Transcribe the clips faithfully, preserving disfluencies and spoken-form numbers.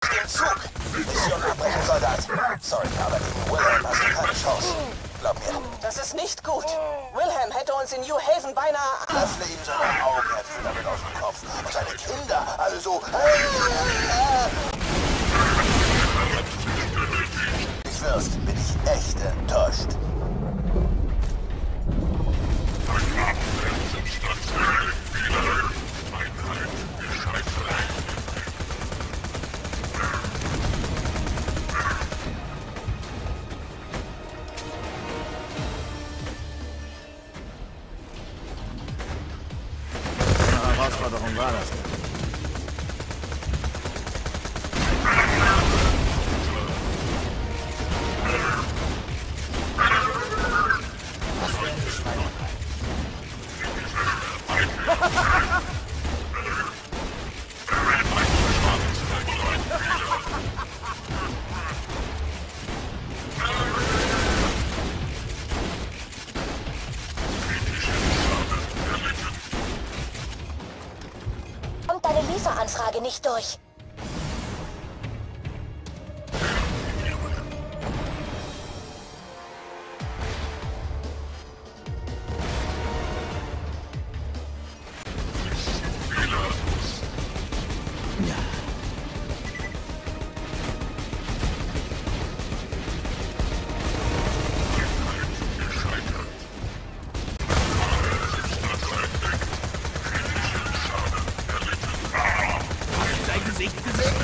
Den Zug! Mission abbrechen, Soldat! Sorry, aber gegen Wilhelm hast du keine Chance. Glaub mir. Das ist nicht gut. Wilhelm hätte uns in New Haven beinahe... Öffne ihm seine Augäpfel damit aus dem Kopf. Und seine Kinder, alle so... Ich wirst, bin ich echt enttäuscht. Herausforderung war das? Was für eine Schweinerei. Kommt deine Lieferanfrage nicht durch? Gesicht gesehen?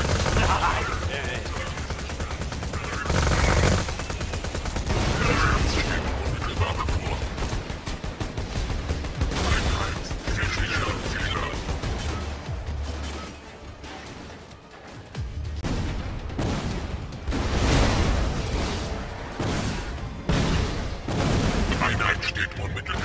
Einheit steht unmittelbar.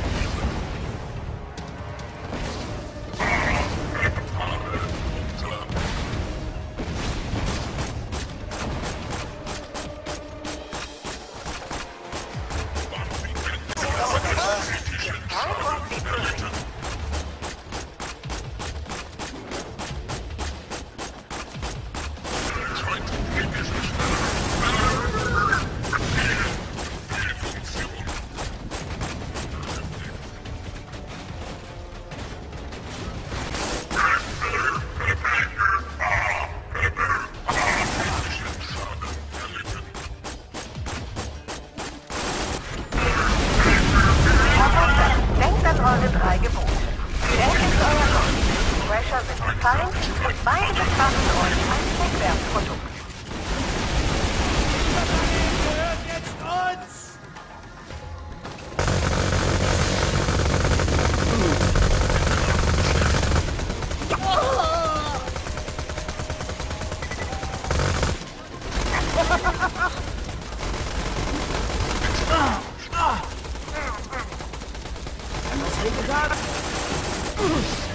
Denkt an eure drei Gebote. Bedenkt euer Gott. Thrasher sind Feind und beide betrachten euch als Wegwerfprodukt. Gehört jetzt uns! Kann das wehgetan?